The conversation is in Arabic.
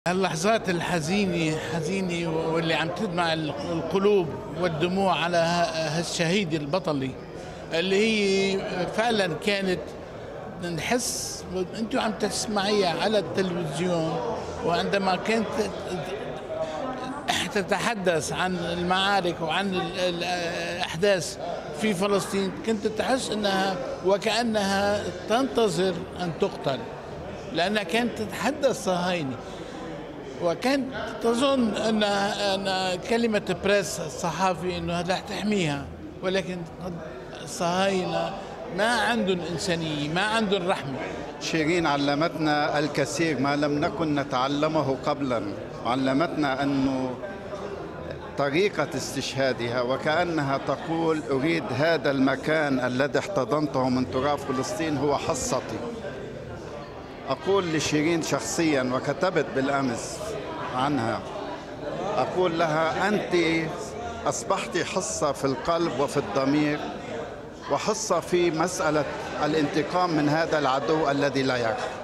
اللحظات حزينة واللي عم تدمع القلوب والدموع على هالشهيد البطلي اللي هي فعلا كانت نحس انتم عم تسمعيها على التلفزيون، وعندما كانت تتحدث عن المعارك وعن الأحداث في فلسطين كنت تحس انها وكأنها تنتظر ان تقتل، لانها كانت تتحدث صهاينة، وكانت تظن أن كلمة بريس الصحافي أنه رح تحميها، ولكن الصهاينة ما عندهم إنسانية، ما عندهم رحمة. شيرين علمتنا الكثير ما لم نكن نتعلمه قبلا، علمتنا أنه طريقة استشهادها وكأنها تقول أريد هذا المكان الذي احتضنته من تراب فلسطين هو حصتي. أقول لشيرين شخصيا وكتبت بالأمس عنها، أقول لها أنت أصبحت حصة في القلب وفي الضمير، وحصة في مسألة الانتقام من هذا العدو الذي لا يعرف.